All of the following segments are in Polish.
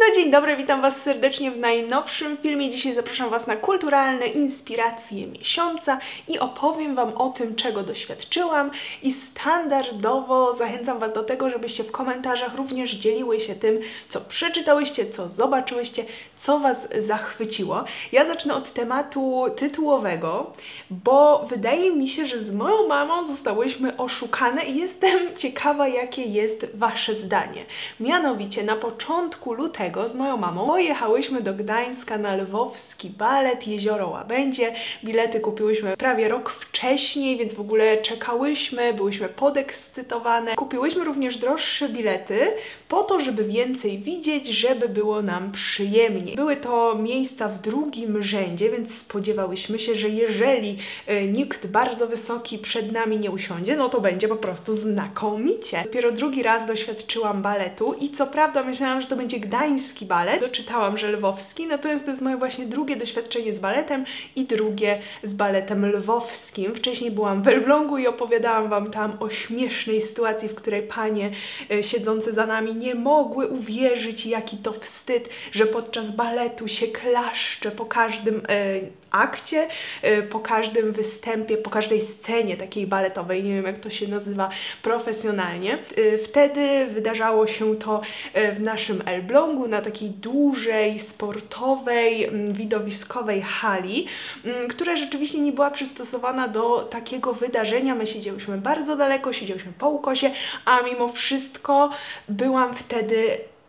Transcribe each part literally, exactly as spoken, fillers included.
No dzień dobry, witam Was serdecznie w najnowszym filmie. Dzisiaj zapraszam Was na kulturalne inspiracje miesiąca i opowiem Wam o tym, czego doświadczyłam, i standardowo zachęcam Was do tego, żebyście w komentarzach również dzieliły się tym, co przeczytałyście, co zobaczyłyście, co Was zachwyciło. Ja zacznę od tematu tytułowego, bo wydaje mi się, że z moją mamą zostałyśmy oszukane i jestem ciekawa, jakie jest Wasze zdanie. Mianowicie na początku lutego z moją mamą pojechałyśmy do Gdańska na lwowski balet Jezioro Łabędzie. Bilety kupiłyśmy prawie rok wcześniej, więc w ogóle czekałyśmy, byłyśmy podekscytowane. Kupiłyśmy również droższe bilety po to, żeby więcej widzieć, żeby było nam przyjemniej. Były to miejsca w drugim rzędzie, więc spodziewałyśmy się, że jeżeli y, nikt bardzo wysoki przed nami nie usiądzie, no to będzie po prostu znakomicie. Dopiero drugi raz doświadczyłam baletu i co prawda myślałam, że to będzie gdański balet. Doczytałam, że lwowski, natomiast to jest moje właśnie drugie doświadczenie z baletem i drugie z baletem lwowskim. Wcześniej byłam w Elblągu i opowiadałam Wam tam o śmiesznej sytuacji, w której panie y, siedzące za nami nie mogły uwierzyć, jaki to wstyd, że podczas baletu się klaszcze po każdym y, akcie, y, po każdym występie, po każdej scenie takiej baletowej, nie wiem jak to się nazywa profesjonalnie. Y, wtedy wydarzało się to y, w naszym Elblągu, na takiej dużej, sportowej, y, widowiskowej hali, y, która rzeczywiście nie była przystosowana do takiego wydarzenia. My siedziałyśmy bardzo daleko, siedziałyśmy po ukosie, a mimo wszystko byłam wtedy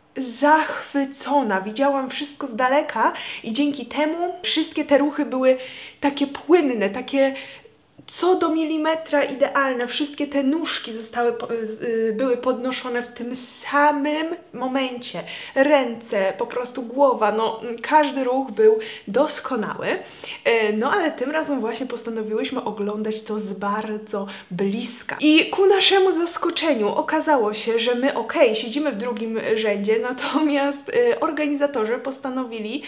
zachwycona, widziałam wszystko z daleka i dzięki temu wszystkie te ruchy były takie płynne, takie co do milimetra idealne. Wszystkie te nóżki zostały, były podnoszone w tym samym momencie. Ręce, po prostu głowa, no każdy ruch był doskonały. No ale tym razem właśnie postanowiłyśmy oglądać to z bardzo bliska. I ku naszemu zaskoczeniu okazało się, że my okej, okay, siedzimy w drugim rzędzie, natomiast organizatorzy postanowili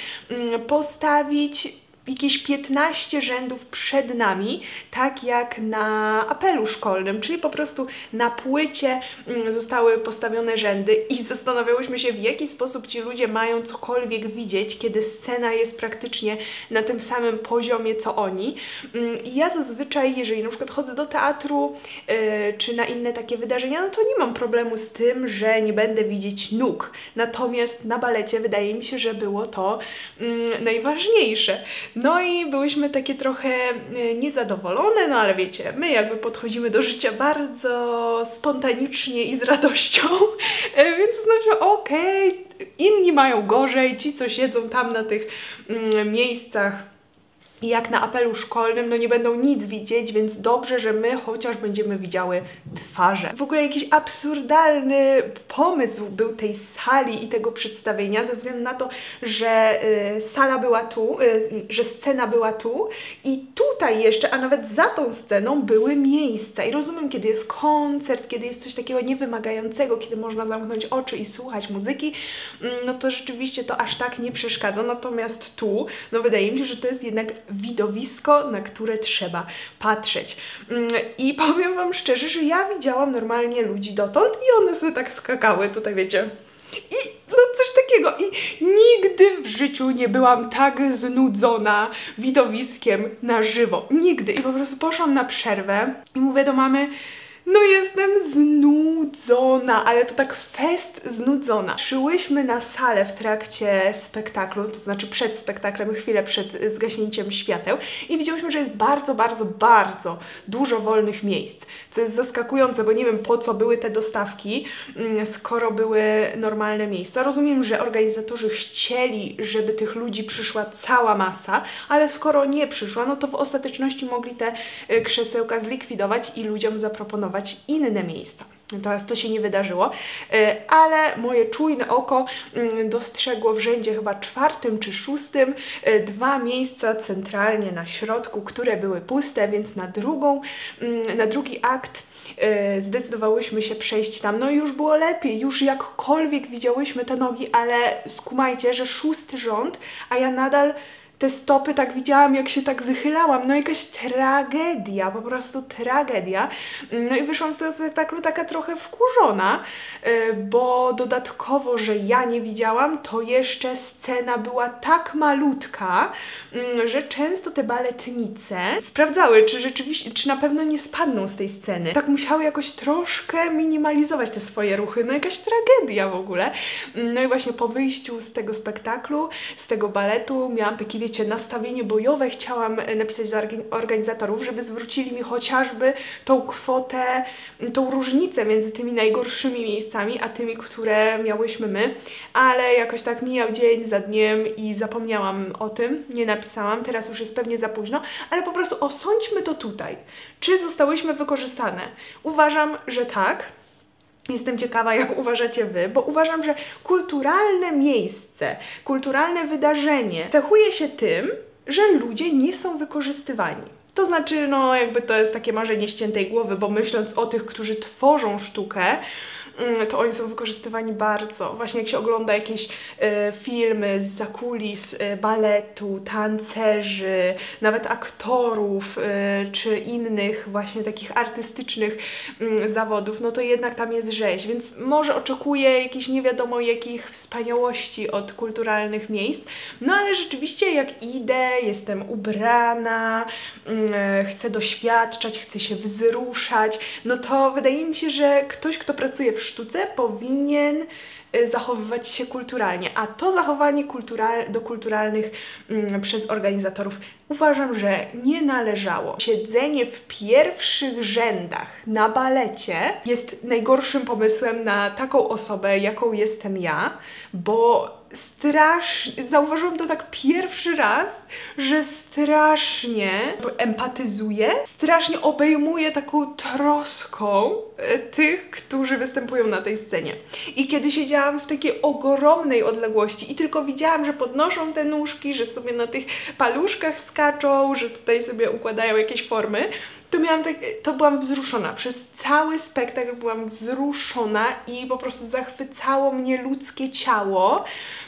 postawić jakieś piętnaście rzędów przed nami, tak jak na apelu szkolnym, czyli po prostu na płycie zostały postawione rzędy i zastanawiałyśmy się, w jaki sposób ci ludzie mają cokolwiek widzieć, kiedy scena jest praktycznie na tym samym poziomie, co oni. I ja zazwyczaj, jeżeli na przykład chodzę do teatru yy, czy na inne takie wydarzenia, no to nie mam problemu z tym, że nie będę widzieć nóg. Natomiast na balecie wydaje mi się, że było to yy, najważniejsze. No i byłyśmy takie trochę niezadowolone, no ale wiecie, my jakby podchodzimy do życia bardzo spontanicznie i z radością, więc znaczy okej, okay, inni mają gorzej, ci co siedzą tam na tych mm, miejscach jak na apelu szkolnym, no nie będą nic widzieć, więc dobrze, że my chociaż będziemy widziały twarze. W ogóle jakiś absurdalny pomysł był tej sali i tego przedstawienia, ze względu na to, że y, sala była tu, y, że scena była tu i tutaj jeszcze, a nawet za tą sceną były miejsca. I rozumiem, kiedy jest koncert, kiedy jest coś takiego niewymagającego, kiedy można zamknąć oczy i słuchać muzyki, no to rzeczywiście to aż tak nie przeszkadza. Natomiast tu, no wydaje mi się, że to jest jednak widowisko, na które trzeba patrzeć. I powiem Wam szczerze, że ja widziałam normalnie ludzi dotąd i one sobie tak skakały tutaj, wiecie. I no coś takiego. I nigdy w życiu nie byłam tak znudzona widowiskiem na żywo. Nigdy. I po prostu poszłam na przerwę i mówię do mamy: no jestem znudzona, ale to tak fest znudzona. Szłyśmy na salę w trakcie spektaklu, to znaczy przed spektaklem, chwilę przed zgaśnięciem świateł i widziałyśmy, że jest bardzo, bardzo, bardzo dużo wolnych miejsc, co jest zaskakujące, bo nie wiem, po co były te dostawki, skoro były normalne miejsca. Rozumiem, że organizatorzy chcieli, żeby tych ludzi przyszła cała masa, ale skoro nie przyszła, no to w ostateczności mogli te krzesełka zlikwidować i ludziom zaproponować inne miejsca. Natomiast to się nie wydarzyło, ale moje czujne oko dostrzegło w rzędzie chyba czwartym czy szóstym dwa miejsca centralnie na środku, które były puste, więc na drugą, na drugi akt zdecydowałyśmy się przejść tam. No i już było lepiej, już jakkolwiek widziałyśmy te nogi, ale skumajcie, że szósty rząd, a ja nadal te stopy tak widziałam, jak się tak wychylałam, no jakaś tragedia, po prostu tragedia. No i wyszłam z tego spektaklu taka trochę wkurzona, bo dodatkowo, że ja nie widziałam, to jeszcze scena była tak malutka, że często te baletnice sprawdzały, czy rzeczywiście, czy na pewno nie spadną z tej sceny. Tak musiały jakoś troszkę minimalizować te swoje ruchy, no jakaś tragedia w ogóle. No i właśnie po wyjściu z tego spektaklu, z tego baletu, miałam taki, wiecie, nastawienie bojowe, chciałam napisać do organizatorów, żeby zwrócili mi chociażby tą kwotę, tą różnicę między tymi najgorszymi miejscami, a tymi, które miałyśmy my, ale jakoś tak mijał dzień za dniem i zapomniałam o tym, nie napisałam, teraz już jest pewnie za późno, ale po prostu osądźmy to tutaj. Czy zostałyśmy wykorzystane? Uważam, że tak. Jestem ciekawa, jak uważacie wy, bo uważam, że kulturalne miejsce, kulturalne wydarzenie cechuje się tym, że ludzie nie są wykorzystywani. To znaczy, no jakby to jest takie marzenie ściętej głowy, bo myśląc o tych, którzy tworzą sztukę, to oni są wykorzystywani bardzo. Właśnie jak się ogląda jakieś e, filmy z zakulis e, baletu, tancerzy, nawet aktorów, e, czy innych właśnie takich artystycznych m, zawodów, no to jednak tam jest rzeź, więc może oczekuję jakichś nie wiadomo jakich wspaniałości od kulturalnych miejsc, no ale rzeczywiście jak idę, jestem ubrana, e, chcę doświadczać, chcę się wzruszać, no to wydaje mi się, że ktoś, kto pracuje w sztuce, powinien zachowywać się kulturalnie, a to zachowanie kultural do kulturalnych mm, przez organizatorów uważam, że nie należało. Siedzenie w pierwszych rzędach na balecie jest najgorszym pomysłem na taką osobę, jaką jestem ja, bo strasznie, zauważyłam to tak pierwszy raz, że strasznie empatyzuję, strasznie obejmuję taką troską tych, którzy występują na tej scenie. I kiedy siedziałam w takiej ogromnej odległości i tylko widziałam, że podnoszą te nóżki, że sobie na tych paluszkach skaczą, że tutaj sobie układają jakieś formy, to miałam tak, to byłam wzruszona. Przez cały spektakl byłam wzruszona i po prostu zachwycało mnie ludzkie ciało.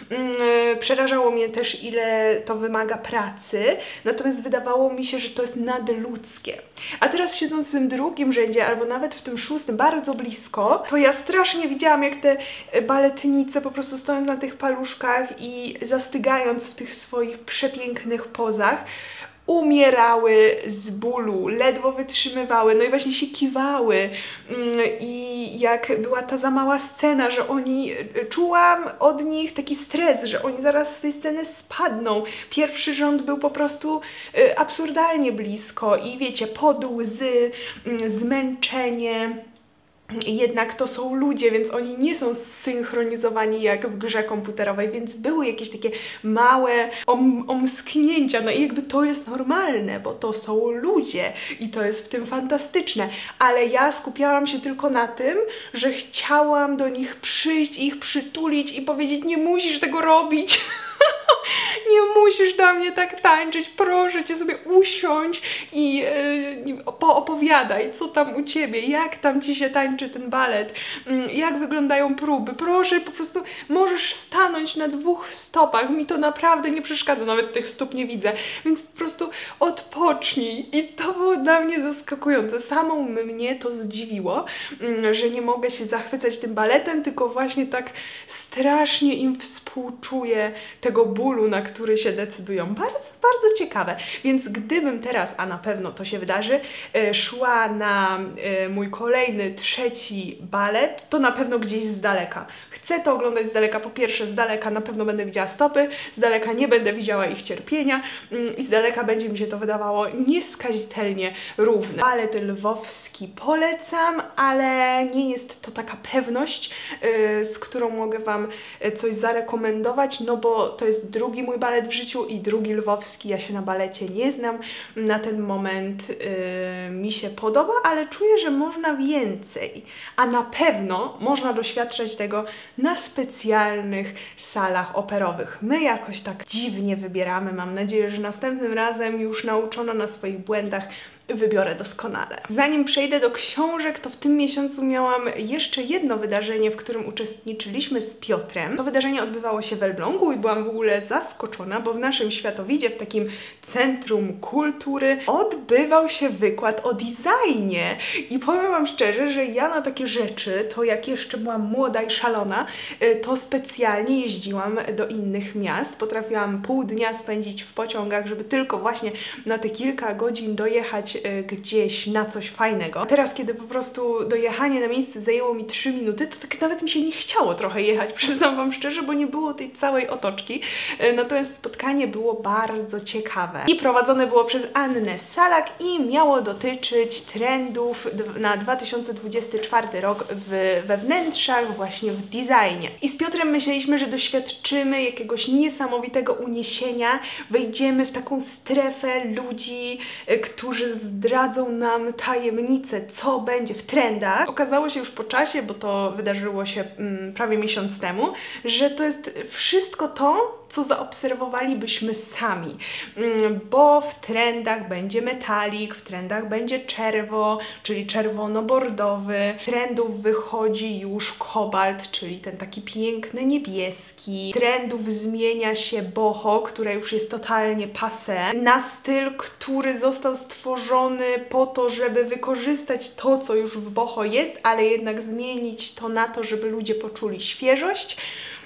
Yy, przerażało mnie też, ile to wymaga pracy, natomiast wydawało mi się, że to jest nadludzkie. A teraz siedząc w tym drugim rzędzie, albo nawet w tym szóstym, bardzo blisko, to ja strasznie widziałam, jak te baletnice po prostu stojąc na tych paluszkach i zastygając w tych swoich przepięknych pozach, umierały z bólu, ledwo wytrzymywały, no i właśnie się kiwały. I jak była ta za mała scena, że oni, czułam od nich taki stres, że oni zaraz z tej sceny spadną. Pierwszy rząd był po prostu absurdalnie blisko i wiecie, pod łzy, zmęczenie. Jednak to są ludzie, więc oni nie są zsynchronizowani jak w grze komputerowej, więc były jakieś takie małe om omsknięcia, no i jakby to jest normalne, bo to są ludzie i to jest w tym fantastyczne, ale ja skupiałam się tylko na tym, że chciałam do nich przyjść, ich przytulić i powiedzieć: nie musisz tego robić. Nie musisz do mnie tak tańczyć, proszę cię, sobie usiądź i yy, poopowiadaj, co tam u ciebie, jak tam ci się tańczy ten balet, yy, jak wyglądają próby, proszę, po prostu możesz stanąć na dwóch stopach, mi to naprawdę nie przeszkadza, nawet tych stóp nie widzę, więc po prostu odpocznij. I to było dla mnie zaskakujące, samą mnie to zdziwiło, yy, że nie mogę się zachwycać tym baletem, tylko właśnie tak strasznie im współczuję tego bólu, na który się decydują. Bardzo, bardzo ciekawe. Więc gdybym teraz, a na pewno to się wydarzy, szła na mój kolejny, trzeci balet, to na pewno gdzieś z daleka. Chcę to oglądać z daleka. Po pierwsze, z daleka na pewno będę widziała stopy, z daleka nie będę widziała ich cierpienia i z daleka będzie mi się to wydawało nieskazitelnie równe. Balet lwowski polecam, ale nie jest to taka pewność, z którą mogę Wam coś zarekomendować, no bo to jest drugi mój balet w życiu i drugi lwowski. Ja się na balecie nie znam. Na ten moment yy, mi się podoba, ale czuję, że można więcej. A na pewno można doświadczać tego na specjalnych salach operowych. My jakoś tak dziwnie wybieramy. Mam nadzieję, że następnym razem, już nauczona na swoich błędach, wybiorę doskonale. Zanim przejdę do książek, to w tym miesiącu miałam jeszcze jedno wydarzenie, w którym uczestniczyliśmy z Piotrem. To wydarzenie odbywało się w Elblągu i byłam w ogóle zaskoczona, bo w naszym Światowidzie, w takim centrum kultury, odbywał się wykład o designie. I powiem Wam szczerze, że ja na takie rzeczy, to jak jeszcze byłam młoda i szalona, to specjalnie jeździłam do innych miast. Potrafiłam pół dnia spędzić w pociągach, żeby tylko właśnie na te kilka godzin dojechać gdzieś na coś fajnego. Teraz, kiedy po prostu dojechanie na miejsce zajęło mi trzy minuty, to tak nawet mi się nie chciało trochę jechać, przyznam Wam szczerze, bo nie było tej całej otoczki. Natomiast spotkanie było bardzo ciekawe i prowadzone było przez Annę Salak i miało dotyczyć trendów na dwa tysiące dwudziesty czwarty rok w, we wnętrzach, właśnie w designie. I z Piotrem myśleliśmy, że doświadczymy jakiegoś niesamowitego uniesienia, wejdziemy w taką strefę ludzi, którzy zdradzą nam tajemnicę, co będzie w trendach. Okazało się już po czasie, bo to wydarzyło się mm, prawie miesiąc temu, że to jest wszystko to, co zaobserwowalibyśmy sami, mm, bo w trendach będzie metalik, w trendach będzie czerwo, czyli czerwono-bordowy, trendów wychodzi już kobalt, czyli ten taki piękny niebieski, trendów zmienia się boho, które już jest totalnie passé, na styl, który został stworzony po to, żeby wykorzystać to, co już w boho jest, ale jednak zmienić to na to, żeby ludzie poczuli świeżość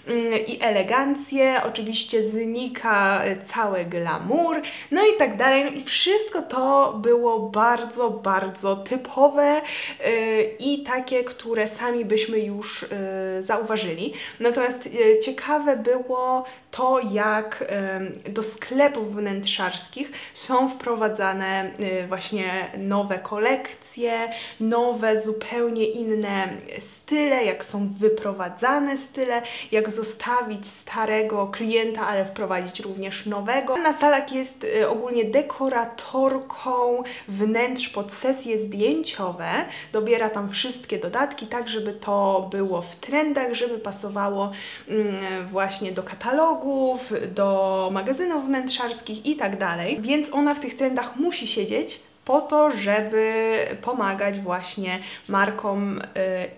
i elegancję, oczywiście znika cały glamour, no i tak dalej, no i wszystko to było bardzo, bardzo typowe yy, i takie, które sami byśmy już yy, zauważyli. Natomiast yy, ciekawe było to, jak yy, do sklepów wnętrzarskich są wprowadzane yy, właśnie nowe kolekcje, nowe, zupełnie inne style, jak są wyprowadzane style, jak zostawić starego klienta, ale wprowadzić również nowego. Anna Salak jest y, ogólnie dekoratorką wnętrz pod sesje zdjęciowe. Dobiera tam wszystkie dodatki, tak żeby to było w trendach, żeby pasowało y, właśnie do katalogów, do magazynów wnętrzarskich i tak dalej. Więc ona w tych trendach musi siedzieć po to, żeby pomagać właśnie markom yy,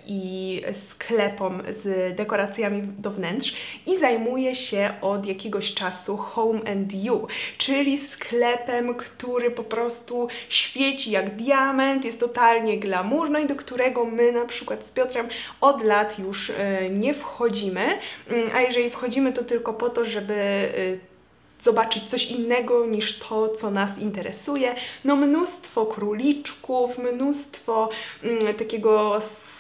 i sklepom z dekoracjami do wnętrz i zajmuje się od jakiegoś czasu Home and You, czyli sklepem, który po prostu świeci jak diament, jest totalnie glamour, no i do którego my na przykład z Piotrem od lat już yy, nie wchodzimy, yy, a jeżeli wchodzimy, to tylko po to, żeby yy, zobaczyć coś innego niż to, co nas interesuje. No mnóstwo króliczków, mnóstwo mm, takiego,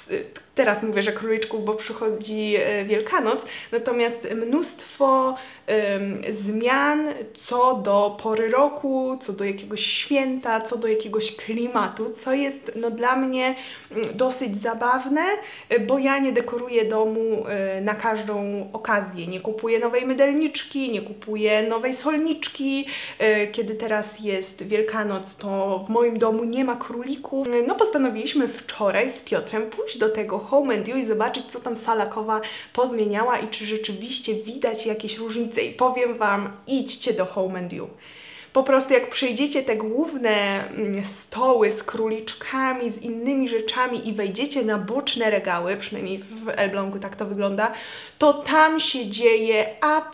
teraz mówię, że króliczków, bo przychodzi Wielkanoc, natomiast mnóstwo um, zmian co do pory roku, co do jakiegoś święta, co do jakiegoś klimatu, co jest no, dla mnie dosyć zabawne, bo ja nie dekoruję domu na każdą okazję. Nie kupuję nowej mydelniczki, nie kupuję nowej solniczki. Kiedy teraz jest Wielkanoc, to w moim domu nie ma królików. No postanowiliśmy wczoraj z Piotrem pójść do tego Home and You i zobaczyć, co tam Salakowa pozmieniała i czy rzeczywiście widać jakieś różnice. I powiem Wam, idźcie do Home and You. Po prostu jak przejdziecie te główne stoły z króliczkami, z innymi rzeczami i wejdziecie na boczne regały, przynajmniej w Elblągu tak to wygląda, to tam się dzieje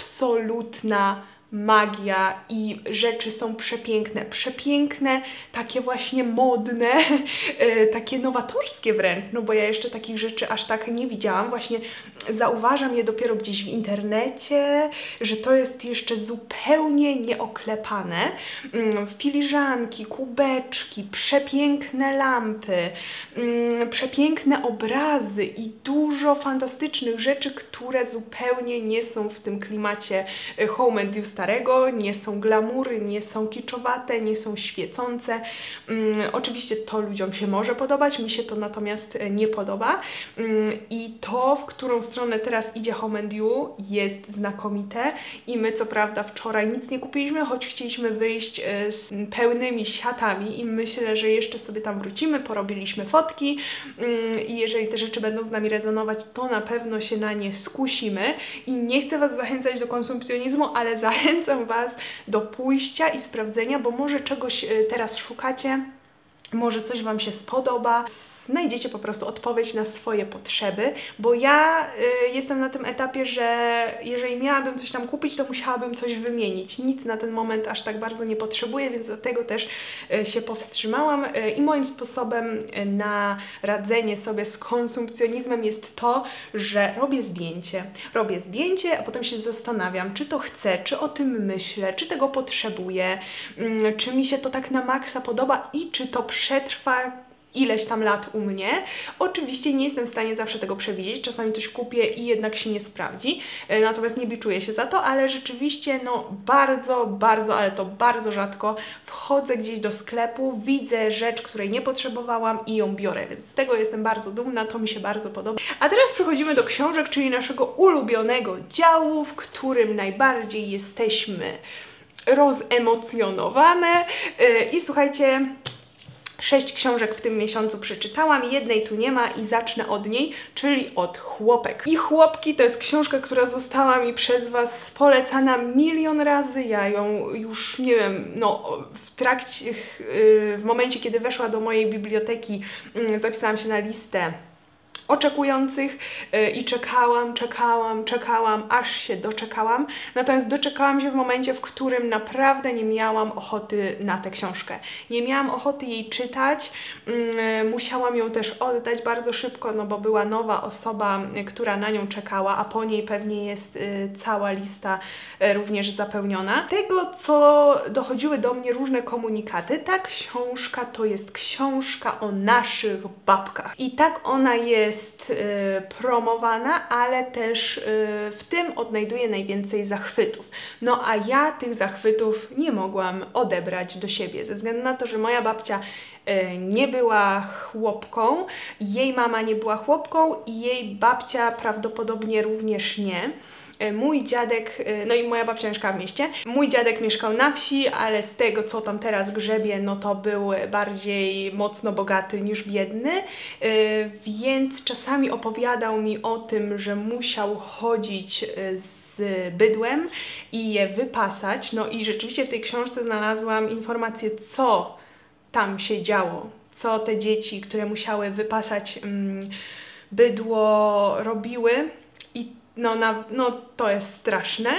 absolutna magia i rzeczy są przepiękne, przepiękne, takie właśnie modne, yy, takie nowatorskie wręcz, no bo ja jeszcze takich rzeczy aż tak nie widziałam, właśnie zauważam je dopiero gdzieś w internecie, że to jest jeszcze zupełnie nieoklepane. Yy, filiżanki, kubeczki, przepiękne lampy, yy, przepiękne obrazy i dużo fantastycznych rzeczy, które zupełnie nie są w tym klimacie Home and You starego, nie są glamury, nie są kiczowate, nie są świecące. Um, oczywiście to ludziom się może podobać, mi się to natomiast nie podoba. Um, I to, w którą stronę teraz idzie Home and You, jest znakomite i my co prawda wczoraj nic nie kupiliśmy, choć chcieliśmy wyjść e, z pełnymi siatami i myślę, że jeszcze sobie tam wrócimy, porobiliśmy fotki um, i jeżeli te rzeczy będą z nami rezonować, to na pewno się na nie skusimy i nie chcę Was zachęcać do konsumpcjonizmu, ale zachęcam Was do pójścia i sprawdzenia, bo może czegoś teraz szukacie może coś Wam się spodoba. Znajdziecie po prostu odpowiedź na swoje potrzeby, bo ja y, jestem na tym etapie, że jeżeli miałabym coś tam kupić, to musiałabym coś wymienić. Nic na ten moment aż tak bardzo nie potrzebuję, więc dlatego też y, się powstrzymałam. Y, I moim sposobem y, na radzenie sobie z konsumpcjonizmem jest to, że robię zdjęcie. Robię zdjęcie, a potem się zastanawiam, czy to chcę, czy o tym myślę, czy tego potrzebuję, y, czy mi się to tak na maksa podoba i czy to przetrwa ileś tam lat u mnie. Oczywiście nie jestem w stanie zawsze tego przewidzieć, czasami coś kupię i jednak się nie sprawdzi, natomiast nie biczuję się za to, ale rzeczywiście no bardzo, bardzo, ale to bardzo rzadko wchodzę gdzieś do sklepu, widzę rzecz, której nie potrzebowałam i ją biorę, więc z tego jestem bardzo dumna, to mi się bardzo podoba. A teraz przechodzimy do książek, czyli naszego ulubionego działu, w którym najbardziej jesteśmy rozemocjonowane i słuchajcie, Sześć książek w tym miesiącu przeczytałam, jednej tu nie ma i zacznę od niej, czyli od Chłopek. I Chłopki to jest książka, która została mi przez Was polecana milion razy. Ja ją już, nie wiem, no w trakcie, w momencie, kiedy weszła do mojej biblioteki, zapisałam się na listę oczekujących yy, i czekałam, czekałam, czekałam, aż się doczekałam. Natomiast doczekałam się w momencie, w którym naprawdę nie miałam ochoty na tę książkę. Nie miałam ochoty jej czytać, yy, musiałam ją też oddać bardzo szybko, no bo była nowa osoba, yy, która na nią czekała, a po niej pewnie jest yy, cała lista yy, również zapełniona. Tego, co dochodziły do mnie różne komunikaty, ta książka to jest książka o naszych babkach. I tak ona jest jest y, promowana, ale też y, w tym odnajduję najwięcej zachwytów. No a ja tych zachwytów nie mogłam odebrać do siebie, ze względu na to, że moja babcia y, nie była chłopką, jej mama nie była chłopką i jej babcia prawdopodobnie również nie. Mój dziadek, no i moja babcia mieszkała w mieście, mój dziadek mieszkał na wsi, ale z tego, co tam teraz grzebie, no to był bardziej mocno bogaty niż biedny, więc czasami opowiadał mi o tym, że musiał chodzić z bydłem i je wypasać, no i rzeczywiście w tej książce znalazłam informację, co tam się działo, co te dzieci, które musiały wypasać mm, bydło, robiły. I No, na, no to jest straszne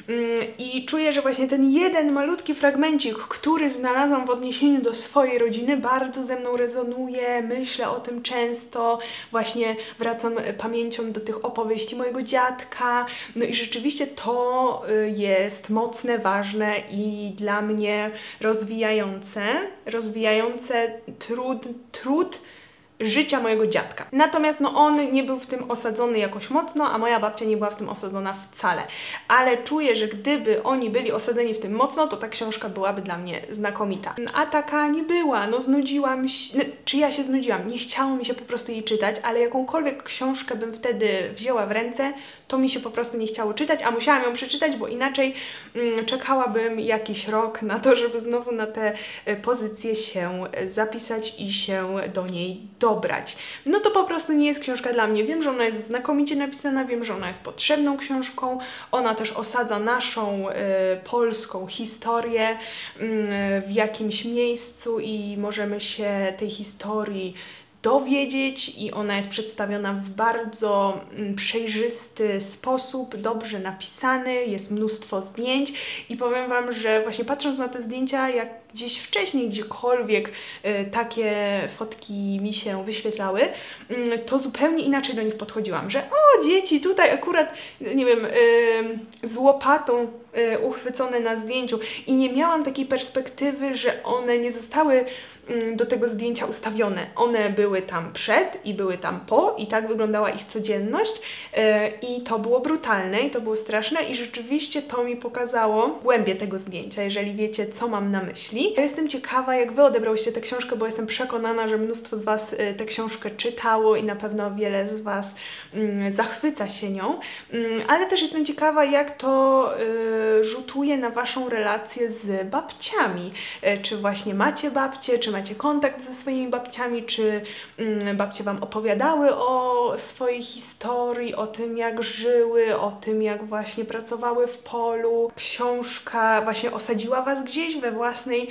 i czuję, że właśnie ten jeden malutki fragmencik, który znalazłam w odniesieniu do swojej rodziny, bardzo ze mną rezonuje, myślę o tym często, właśnie wracam pamięcią do tych opowieści mojego dziadka, no i rzeczywiście to jest mocne, ważne i dla mnie rozwijające, rozwijające trud, trud życia mojego dziadka. Natomiast no on nie był w tym osadzony jakoś mocno, a moja babcia nie była w tym osadzona wcale. Ale czuję, że gdyby oni byli osadzeni w tym mocno, to ta książka byłaby dla mnie znakomita. A taka nie była, no znudziłam się, czy ja się znudziłam, nie chciało mi się po prostu jej czytać, ale jakąkolwiek książkę bym wtedy wzięła w ręce, to mi się po prostu nie chciało czytać, a musiałam ją przeczytać, bo inaczej mm, czekałabym jakiś rok na to, żeby znowu na tę pozycję się zapisać i się do niej dobrać. No to po prostu nie jest książka dla mnie. Wiem, że ona jest znakomicie napisana, wiem, że ona jest potrzebną książką, ona też osadza naszą y, polską historię y, w jakimś miejscu i możemy się tej historii dowiedzieć i ona jest przedstawiona w bardzo mm, przejrzysty sposób, dobrze napisany, jest mnóstwo zdjęć i powiem Wam, że właśnie patrząc na te zdjęcia, jak gdzieś wcześniej, gdziekolwiek y, takie fotki mi się wyświetlały, y, to zupełnie inaczej do nich podchodziłam, że o dzieci tutaj akurat, nie wiem, y, z łopatą y, uchwycone na zdjęciu i nie miałam takiej perspektywy, że one nie zostały do tego zdjęcia ustawione. One były tam przed i były tam po i tak wyglądała ich codzienność i to było brutalne i to było straszne i rzeczywiście to mi pokazało głębię tego zdjęcia, jeżeli wiecie, co mam na myśli. Ja jestem ciekawa, jak Wy odebrałyście tę książkę, bo jestem przekonana, że mnóstwo z Was tę książkę czytało i na pewno wiele z Was zachwyca się nią, ale też jestem ciekawa, jak to rzutuje na Waszą relację z babciami. Czy właśnie macie babcie, czy macie kontakt ze swoimi babciami, czy mm, babcie Wam opowiadały o swojej historii, o tym, jak żyły, o tym, jak właśnie pracowały w polu. Książka właśnie osadziła Was gdzieś we własnej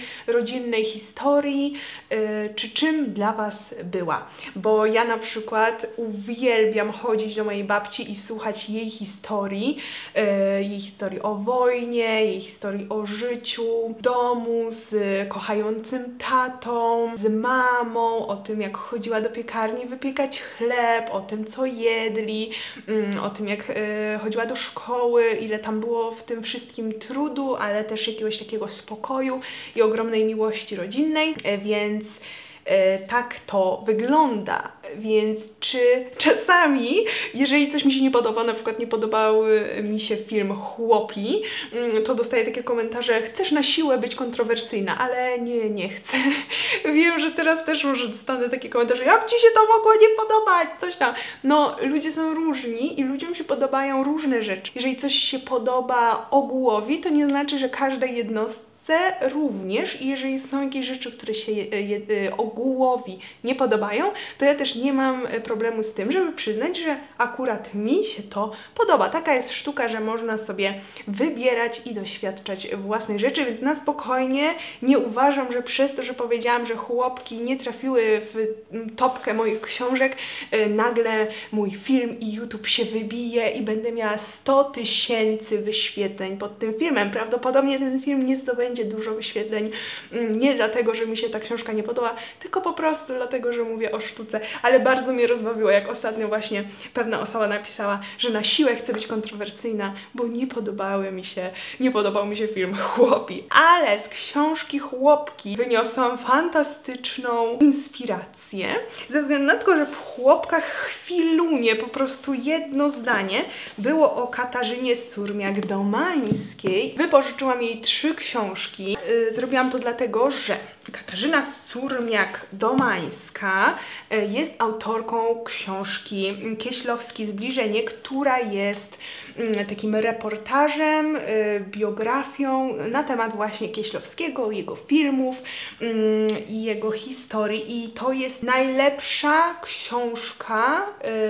rodzinnej historii, yy, czy czym dla Was była? Bo ja na przykład uwielbiam chodzić do mojej babci i słuchać jej historii, yy, jej historii o wojnie, jej historii o życiu, domu, z kochającym tatą, z mamą, o tym jak chodziła do piekarni wypiekać chleb, o tym co jedli, yy, o tym jak yy, chodziła do szkoły, ile tam było w tym wszystkim trudu, ale też jakiegoś takiego spokoju i ogromnej miłości rodzinnej, więc e, tak to wygląda. Więc czy czasami, jeżeli coś mi się nie podoba, na przykład nie podobał mi się film Chłopi, to dostaję takie komentarze: chcesz na siłę być kontrowersyjna, ale nie, nie chcę. Wiem, że teraz też może dostanę takie komentarze: jak Ci się to mogło nie podobać? Coś tam. No, ludzie są różni i ludziom się podobają różne rzeczy. Jeżeli coś się podoba ogółowi, to nie znaczy, że każdej jednostce również, i jeżeli są jakieś rzeczy, które się je, je, ogółowi nie podobają, to ja też nie mam problemu z tym, żeby przyznać, że akurat mi się to podoba. Taka jest sztuka, że można sobie wybierać i doświadczać własnych rzeczy, więc na spokojnie nie uważam, że przez to, że powiedziałam, że Chłopki nie trafiły w topkę moich książek, nagle mój film i YouTube się wybije i będę miała sto tysięcy wyświetleń pod tym filmem. Prawdopodobnie ten film nie zdobędzie dużo wyświetleń, nie dlatego, że mi się ta książka nie podoba, tylko po prostu dlatego, że mówię o sztuce. Ale bardzo mnie rozbawiło, jak ostatnio właśnie pewna osoba napisała, że na siłę chce być kontrowersyjna, bo nie podobały mi się, nie podobał mi się film Chłopi. Ale z książki Chłopki wyniosłam fantastyczną inspirację, ze względu na to, że w Chłopkach chwilunie, po prostu jedno zdanie było o Katarzynie Surmiak-Domańskiej. Wypożyczyłam jej trzy książki. Zrobiłam to dlatego, że Katarzyna Surmiak-Domańska jest autorką książki Kieślowski Zbliżenie, która jest takim reportażem, biografią na temat właśnie Kieślowskiego, jego filmów i jego historii. I to jest najlepsza książka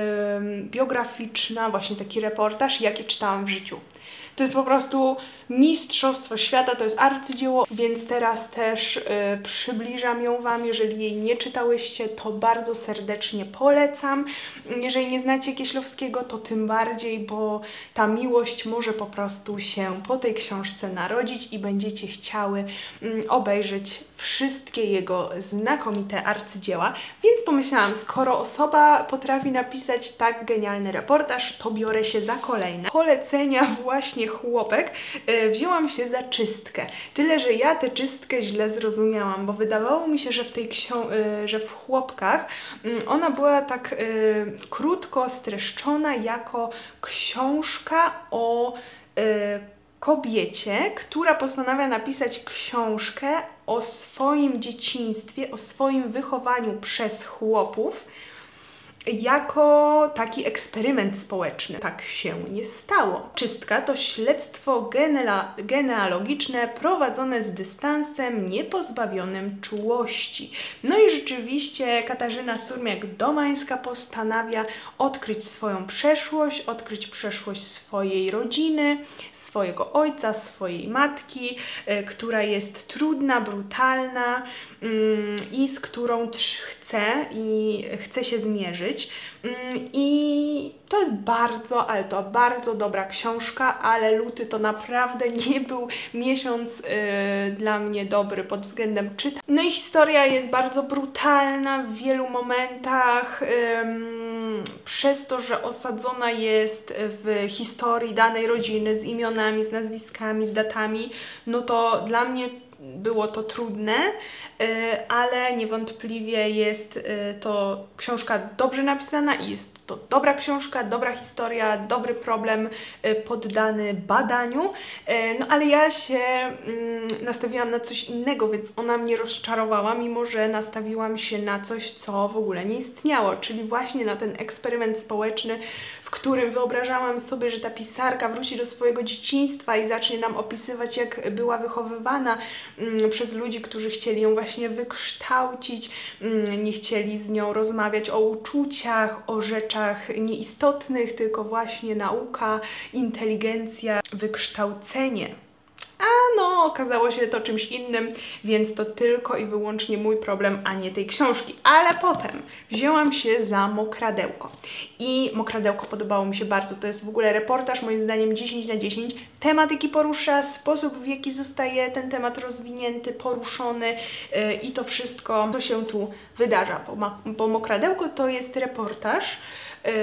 biograficzna, właśnie taki reportaż, jaki czytałam w życiu. To jest po prostu mistrzostwo świata, to jest arcydzieło, więc teraz też y, przybliżam ją Wam. Jeżeli jej nie czytałyście, to bardzo serdecznie polecam. Jeżeli nie znacie Kieślowskiego, to tym bardziej, bo ta miłość może po prostu się po tej książce narodzić i będziecie chciały y, obejrzeć wszystkie jego znakomite arcydzieła. Więc pomyślałam, skoro osoba potrafi napisać tak genialny reportaż, to biorę się za kolejne polecenia właśnie Chłopek. Y, wzięłam się za Czystkę. Tyle, że ja tę Czystkę źle zrozumiałam, bo wydawało mi się, że w tej książce, że w Chłopkach ona była tak y, krótko streszczona jako książka o y, kobiecie, która postanawia napisać książkę o swoim dzieciństwie, o swoim wychowaniu przez chłopów, jako taki eksperyment społeczny. Tak się nie stało. Czystka to śledztwo genealogiczne prowadzone z dystansem, niepozbawionym czułości. No i rzeczywiście Katarzyna Surmiak-Domańska postanawia odkryć swoją przeszłość, odkryć przeszłość swojej rodziny, swojego ojca, swojej matki, y, która jest trudna, brutalna y, i z którą chce i chce się zmierzyć. Y, I to jest bardzo, ale to bardzo dobra książka, ale luty to naprawdę nie był miesiąc y, dla mnie dobry pod względem czytania. No i historia jest bardzo brutalna w wielu momentach, y, przez to, że osadzona jest w historii danej rodziny z imionami, z nazwiskami, z datami, no to dla mnie było to trudne, ale niewątpliwie jest to książka dobrze napisana i jest to dobra książka, dobra historia, dobry problem poddany badaniu, no ale ja się nastawiłam na coś innego, więc ona mnie rozczarowała, mimo że nastawiłam się na coś, co w ogóle nie istniało, czyli właśnie na ten eksperyment społeczny, w którym wyobrażałam sobie, że ta pisarka wróci do swojego dzieciństwa i zacznie nam opisywać, jak była wychowywana mm, przez ludzi, którzy chcieli ją właśnie wykształcić, mm, nie chcieli z nią rozmawiać o uczuciach, o rzeczach nieistotnych, tylko właśnie nauka, inteligencja, wykształcenie. a no, okazało się to czymś innym, więc to tylko i wyłącznie mój problem, a nie tej książki. Ale potem wzięłam się za Mokradełko. I Mokradełko podobało mi się bardzo. To jest w ogóle reportaż, moim zdaniem dziesięć na dziesięć. Tematyki porusza, sposób, w jaki zostaje ten temat rozwinięty, poruszony yy, i to wszystko, co się tu wydarza. Bo, bo Mokradełko to jest reportaż yy,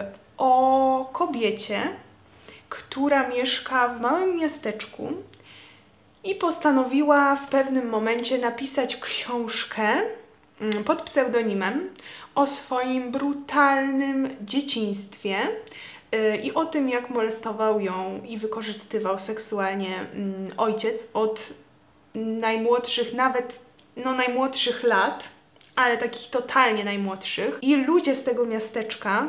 o kobiecie, która mieszka w małym miasteczku i postanowiła w pewnym momencie napisać książkę pod pseudonimem o swoim brutalnym dzieciństwie i o tym, jak molestował ją i wykorzystywał seksualnie ojciec od najmłodszych, nawet no najmłodszych lat, ale takich totalnie najmłodszych. I ludzie z tego miasteczka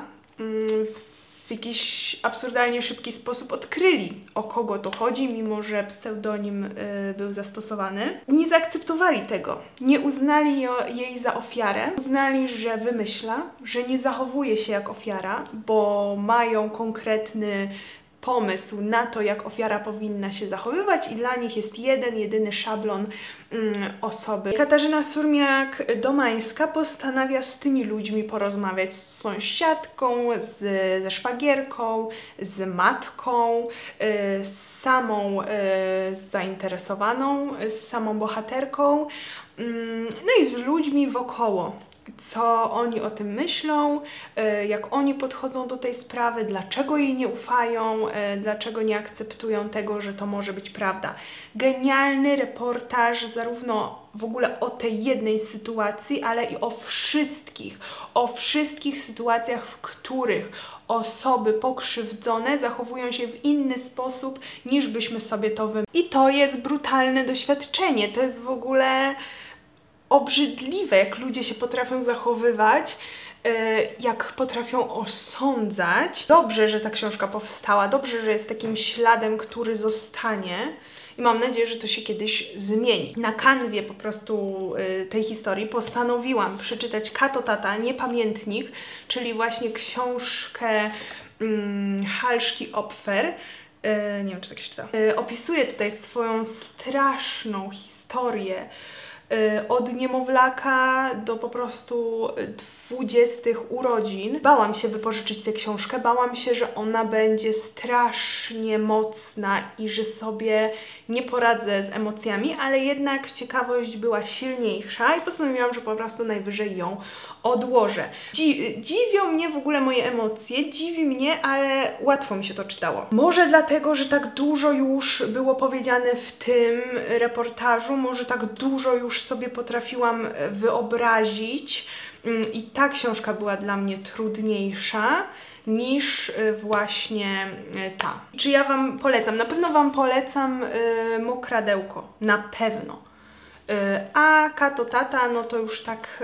w jakiś absurdalnie szybki sposób odkryli, o kogo to chodzi, mimo że pseudonim y, był zastosowany. Nie zaakceptowali tego, nie uznali jo, jej za ofiarę, uznali, że wymyśla, że nie zachowuje się jak ofiara, bo mają konkretny pomysł na to, jak ofiara powinna się zachowywać i dla nich jest jeden, jedyny szablon mm, osoby. Katarzyna Surmiak-Domańska postanawia z tymi ludźmi porozmawiać, z sąsiadką, z, ze szwagierką, z matką, y, z samą y, zainteresowaną, z samą bohaterką, y, no i z ludźmi wokoło. Co oni o tym myślą, jak oni podchodzą do tej sprawy, dlaczego jej nie ufają, dlaczego nie akceptują tego, że to może być prawda. Genialny reportaż zarówno w ogóle o tej jednej sytuacji, ale i o wszystkich, o wszystkich sytuacjach, w których osoby pokrzywdzone zachowują się w inny sposób, niż byśmy sobie to wymyślili. I to jest brutalne doświadczenie, to jest w ogóle obrzydliwe, jak ludzie się potrafią zachowywać, jak potrafią osądzać. Dobrze, że ta książka powstała, dobrze, że jest takim śladem, który zostanie i mam nadzieję, że to się kiedyś zmieni. Na kanwie po prostu tej historii postanowiłam przeczytać Kato Tata, Niepamiętnik, czyli właśnie książkę um, Halszki Opfer. Nie wiem, czy tak się czyta. Opisuje tutaj swoją straszną historię od niemowlaka do po prostu dwudziestych urodzin. Bałam się wypożyczyć tę książkę, bałam się, że ona będzie strasznie mocna i że sobie nie poradzę z emocjami, ale jednak ciekawość była silniejsza i postanowiłam, że po prostu najwyżej ją odłożę. Dzi dziwią mnie w ogóle moje emocje, dziwi mnie, ale łatwo mi się to czytało. Może dlatego, że tak dużo już było powiedziane w tym reportażu, może tak dużo już sobie potrafiłam wyobrazić i ta książka była dla mnie trudniejsza niż właśnie ta. Czy ja Wam polecam? Na pewno Wam polecam y, Mokradełko, na pewno. Y, a Kato Tata, no to już tak y,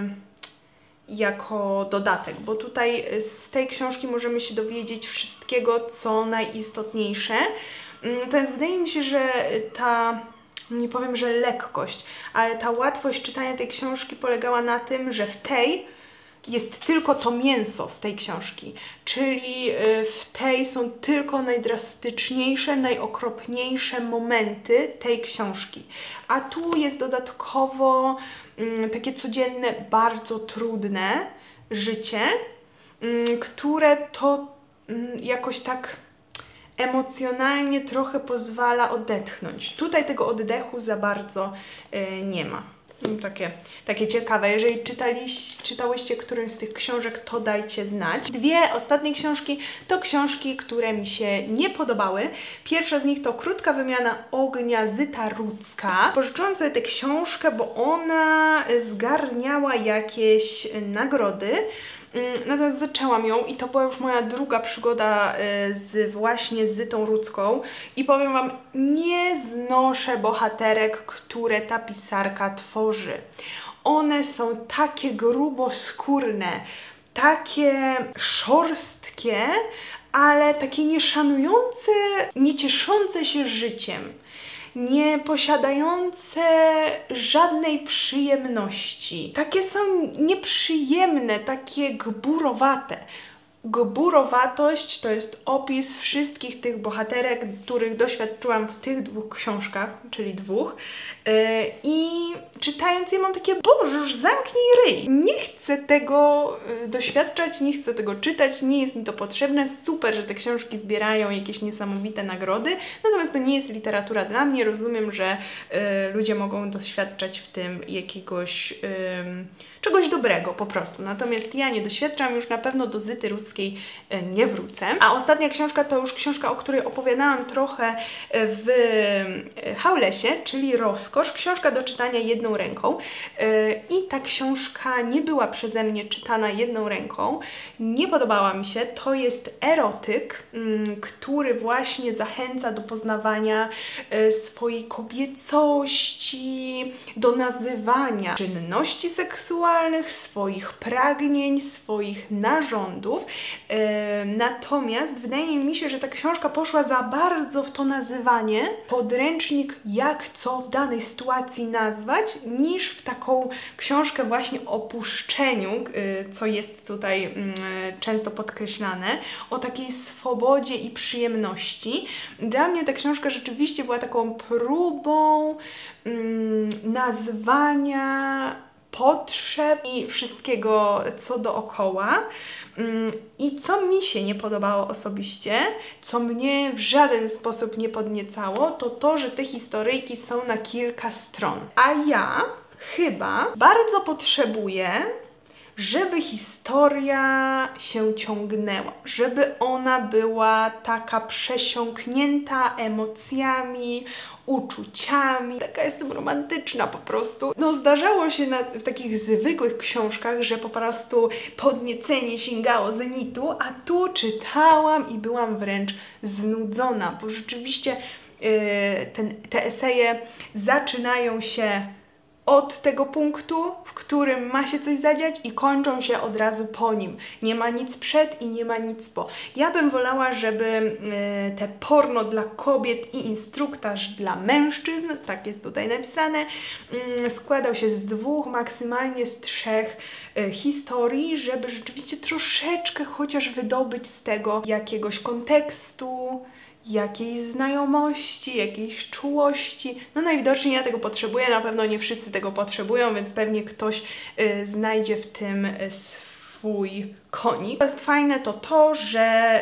jako dodatek, bo tutaj z tej książki możemy się dowiedzieć wszystkiego, co najistotniejsze. Natomiast wydaje mi się, że ta... nie powiem, że lekkość, ale ta łatwość czytania tej książki polegała na tym, że w tej jest tylko to mięso z tej książki, czyli w tej są tylko najdrastyczniejsze, najokropniejsze momenty tej książki. A tu jest dodatkowo um, takie codzienne, bardzo trudne życie, um, które to um, jakoś tak emocjonalnie trochę pozwala odetchnąć. Tutaj tego oddechu za bardzo y, nie ma. Takie, takie ciekawe. Jeżeli czytaliście, czytałyście którąś z tych książek, to dajcie znać. Dwie ostatnie książki to książki, które mi się nie podobały. Pierwsza z nich to Krótka wymiana ognia Zyta Rudzka. Pożyczyłam sobie tę książkę, bo ona zgarniała jakieś nagrody. Natomiast zaczęłam ją i to była już moja druga przygoda z właśnie Zytą Rudzką i powiem Wam, nie znoszę bohaterek, które ta pisarka tworzy. One są takie gruboskórne, takie szorstkie, ale takie nieszanujące, nie cieszące się życiem, nie posiadające żadnej przyjemności. Takie są nieprzyjemne, takie gburowate. gburowatość to jest opis wszystkich tych bohaterek, których doświadczyłam w tych dwóch książkach, czyli dwóch. Yy, I czytając je mam takie, boże, już zamknij ryj. Nie chcę tego yy, doświadczać, nie chcę tego czytać, nie jest mi to potrzebne. Super, że te książki zbierają jakieś niesamowite nagrody, natomiast to nie jest literatura dla mnie. Rozumiem, że yy, ludzie mogą doświadczać w tym jakiegoś yy, czegoś dobrego po prostu. Natomiast ja nie doświadczam, już na pewno do Zyty Rudzkiej nie wrócę. A ostatnia książka to już książka, o której opowiadałam trochę w Haulesie, czyli Rozkosz. Książka do czytania jedną ręką. I ta książka nie była przeze mnie czytana jedną ręką. Nie podobała mi się. To jest erotyk, który właśnie zachęca do poznawania swojej kobiecości, do nazywania czynności seksualnych, swoich pragnień, swoich narządów. E, natomiast wydaje mi się, że ta książka poszła za bardzo w to nazywanie, podręcznik jak co w danej sytuacji nazwać, niż w taką książkę właśnie o puszczeniu, e, co jest tutaj e, często podkreślane, o takiej swobodzie i przyjemności. Dla mnie ta książka rzeczywiście była taką próbą mm, nazwania potrzeb i wszystkiego, co dookoła. I co mi się nie podobało osobiście, co mnie w żaden sposób nie podniecało, to to, że te historyjki są na kilka stron. A ja chyba bardzo potrzebuję, żeby historia się ciągnęła, żeby ona była taka przesiąknięta emocjami, uczuciami. Taka jestem romantyczna po prostu. No zdarzało się na, w takich zwykłych książkach, że po prostu podniecenie sięgało zenitu, a tu czytałam i byłam wręcz znudzona, bo rzeczywiście yy, ten, te eseje zaczynają się od tego punktu, w którym ma się coś zadziać i kończą się od razu po nim. Nie ma nic przed i nie ma nic po. Ja bym wolała, żeby y, te porno dla kobiet i instruktaż dla mężczyzn, tak jest tutaj napisane, y, składał się z dwóch, maksymalnie z trzech y, historii, żeby rzeczywiście troszeczkę chociaż wydobyć z tego jakiegoś kontekstu, jakiejś znajomości, jakiejś czułości. No najwidoczniej ja tego potrzebuję, na pewno nie wszyscy tego potrzebują, więc pewnie ktoś y, znajdzie w tym y, swój konik. Co jest fajne, to to, że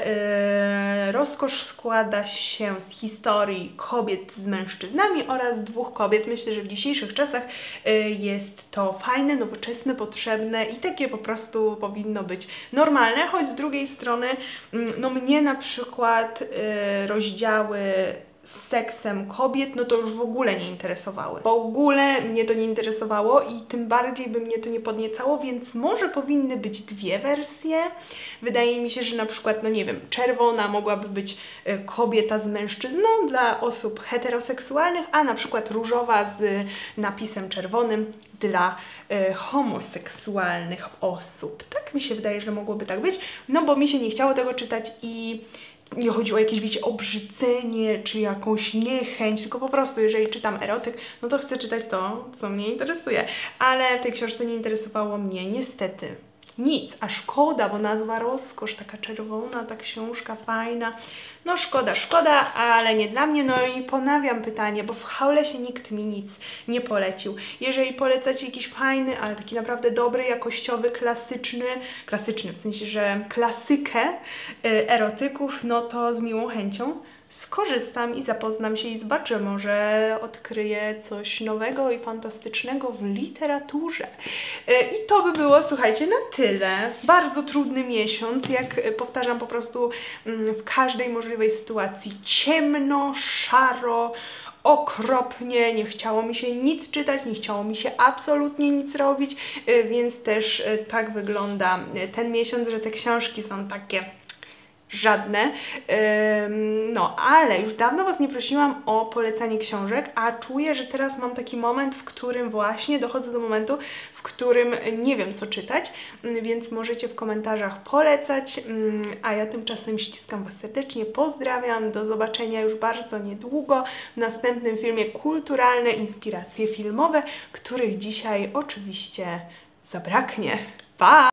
y, Rozkosz składa się z historii kobiet z mężczyznami oraz dwóch kobiet. Myślę, że w dzisiejszych czasach y, jest to fajne, nowoczesne, potrzebne i takie po prostu powinno być normalne, choć z drugiej strony y, no mnie na przykład y, rozdziały z seksem kobiet, no to już w ogóle nie interesowały. W ogóle mnie to nie interesowało i tym bardziej by mnie to nie podniecało, więc może powinny być dwie wersje. Wydaje mi się, że na przykład, no nie wiem, czerwona mogłaby być y, kobieta z mężczyzną dla osób heteroseksualnych, a na przykład różowa z y, napisem czerwonym dla y, homoseksualnych osób. Tak mi się wydaje, że mogłoby tak być, no bo mi się nie chciało tego czytać i nie chodzi o jakieś, wiecie, obrzydzenie czy jakąś niechęć, tylko po prostu jeżeli czytam erotyk, no to chcę czytać to, co mnie interesuje. Ale w tej książce nie interesowało mnie niestety nic, a szkoda, bo nazwa Rozkosz, taka czerwona, ta książka fajna. No szkoda, szkoda, ale nie dla mnie. No i ponawiam pytanie, bo w Haulesie nikt mi nic nie polecił. Jeżeli polecacie jakiś fajny, ale taki naprawdę dobry, jakościowy, klasyczny, klasyczny w sensie, że klasykę y, erotyków, no to z miłą chęcią skorzystam i zapoznam się i zobaczę, może odkryję coś nowego i fantastycznego w literaturze. I to by było, słuchajcie, na tyle. Bardzo trudny miesiąc, jak powtarzam, po prostu w każdej możliwej sytuacji ciemno, szaro, okropnie, nie chciało mi się nic czytać, nie chciało mi się absolutnie nic robić, więc też tak wygląda ten miesiąc, że te książki są takie żadne. No, ale już dawno Was nie prosiłam o polecanie książek, a czuję, że teraz mam taki moment, w którym właśnie dochodzę do momentu, w którym nie wiem, co czytać, więc możecie w komentarzach polecać, a ja tymczasem ściskam Was serdecznie, pozdrawiam, do zobaczenia już bardzo niedługo w następnym filmie Kulturalne inspiracje filmowe, których dzisiaj oczywiście zabraknie. Pa!